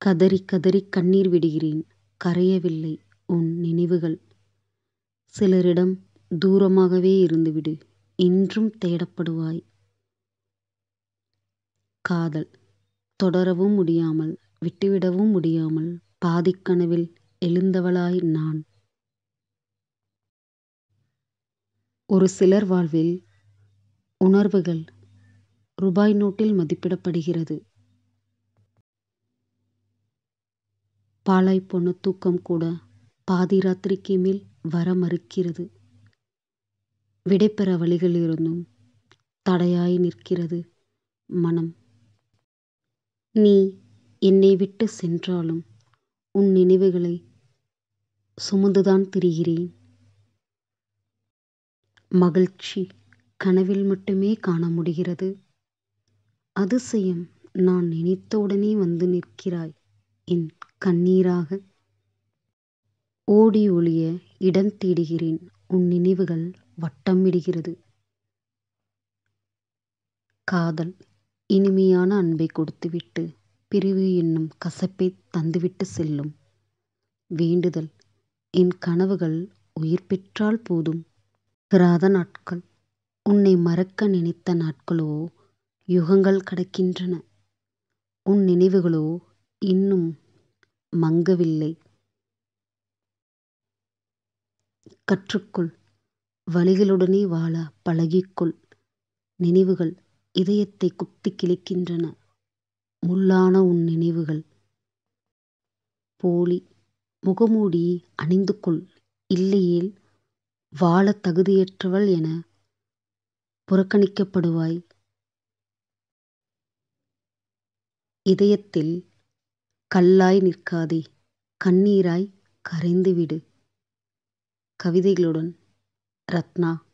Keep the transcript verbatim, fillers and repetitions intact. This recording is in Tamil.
கதறி கதறி கண்ணீர் விடுகிறேன். கரையவில்லை உன் நினைவுகள். சிலரிடம் தூரமாகவே இருந்துவிடு, இன்றும் தேடப்படுவாய். காதல் தொடரவும் முடியாமல் விட்டுவிடவும் முடியாமல் பாதிக்கனவில் எழுந்தவளாய் நான். ஒரு சிலர் வாழ்வில் உணர்வுகள் ரூபாய் நோட்டில் மதிப்பிடப்படுகிறது. பாழாய் போன தூக்கம் கூட பாதி ராத்திரிக்கு மேல் வர மறுக்கிறது. விடைபெற வழிகள் இருந்தும் தடையாய் நிற்கிறது மனம். நீ என்னை விட்டு சென்றாலும் உன் நினைவுகளை சுமந்துதான் திரிகிறேன். மகிழ்ச்சி கனவில் மட்டுமே காண முடிகிறது. அதிசயம் நான் நினைத்தவுடனே வந்து நிற்கிறாய் என் கண்ணீராக. ஓடி ஒளிய இடம் தேடுகிறேன், உன் நினைவுகள் வட்டமிடுகிறது. காதல் இனிமையான அன்பை கொடுத்துவிட்டு பிரிவு என்னும் கசப்பை தந்துவிட்டு செல்லும். வேண்டுதல் என் கனவுகள் உயிர் பெற்றால் போதும். கிராத நாட்கள் உன்னை மறக்க நினைத்த நாட்களோ யுகங்கள் கடக்கின்றன. உன் நினைவுகளோ இன்னும் மங்கவில்லை. கற்றுக்கொள், வலிகளுடனே வாழ பழகிக்கொள். நினைவுகள் இதயத்தை குத்தி கிழிக்கின்றன. முள்ளான உன் நினைவுகள். போலி முகமூடி அணிந்து கொள், இல்லையேல் வாழ தகுதியற்றவள் என புறக்கணிக்கப்படுவாய். இதயத்தில் கல்லாய் நிற்காதே, கண்ணீராய் கரைந்துவிடு. கவிதைகளுடன் ரத்னா.